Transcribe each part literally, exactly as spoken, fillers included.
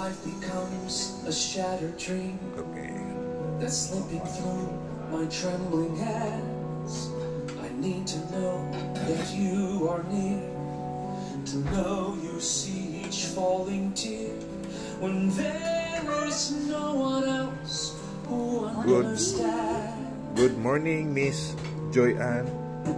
life becomes a shattered dream. Okay. That's slipping through my trembling hands. I need to know that you are near, to know you see each falling tear, when there is no one else who understands. Good morning, Miss Joy Ann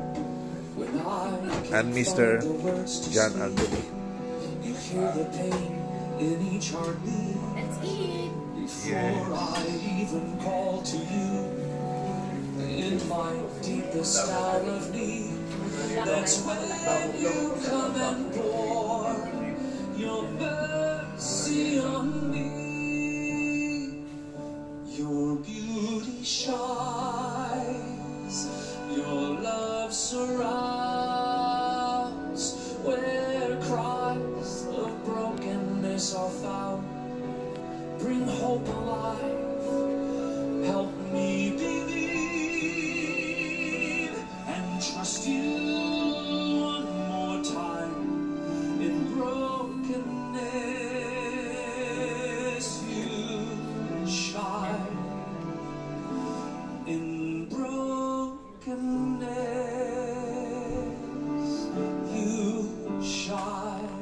and Mister John Anthony. You hear the pain in each heartbeat. Let's eat. Before Yes. I even call to you, in my deepest hour of need, that's when you come and pour your mercy on me. Your beauty shines, your love surrounds, where cries of brokenness are found. Bring hope alive, help me believe and trust you one more time. In brokenness you shine. In brokenness you shine.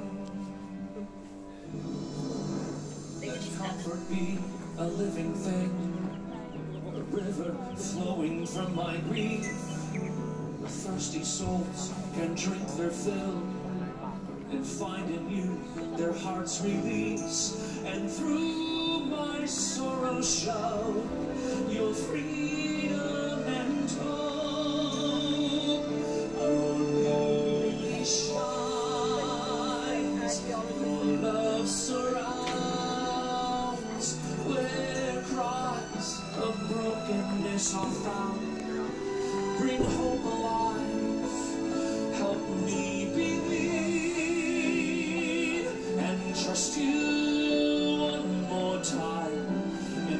Let comfort be a living thing, a river flowing from my grief. The thirsty souls can drink their fill and find in you their heart's release. And through my sorrow show your freedom and hope. Your beauty shines, your love surrounds, where cries of brokenness are found. Bring hope alive, help me believe and trust you one more time. In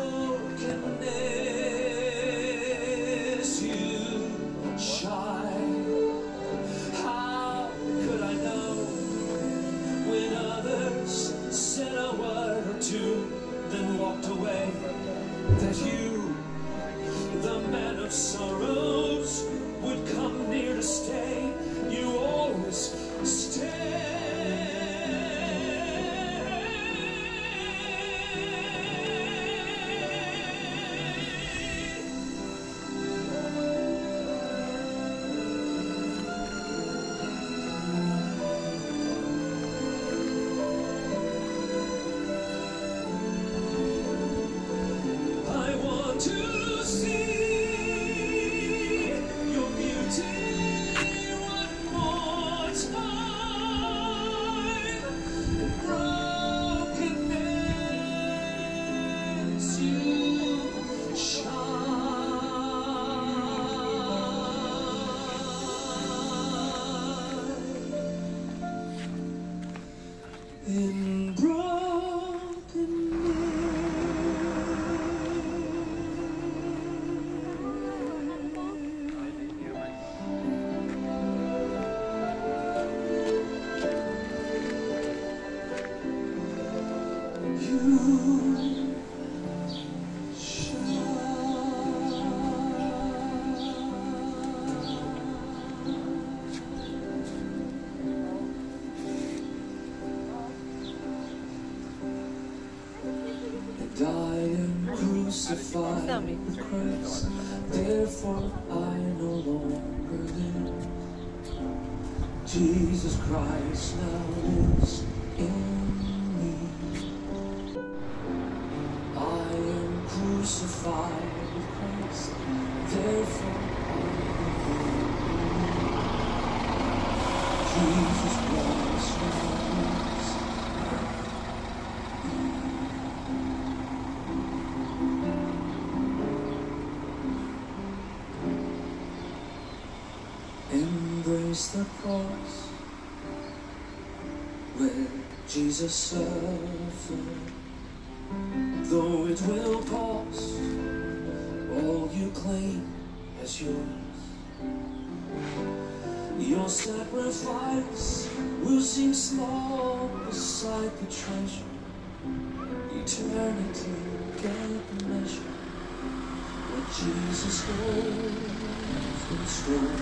brokenness you shine. How could I know when others said a word or two, then walked away, that you, the man of sorrows, would come near to stay? You always stay. I want to see your beauty one more time. Brokenness you shine. In And I am crucified with Christ, therefore I no longer live. Jesus Christ now lives in me. I am crucified with Christ, therefore I no longer live. Jesus Christ now lives. Embrace the cross where Jesus suffered, though it will cost all you claim as yours. Your sacrifice will seem small beside the treasure eternity can't measure what Jesus holds in store.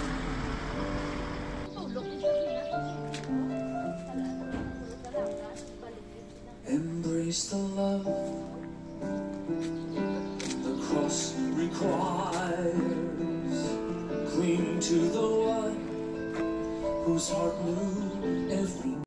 Embrace the love the cross requires. Cling to the one whose heart knew every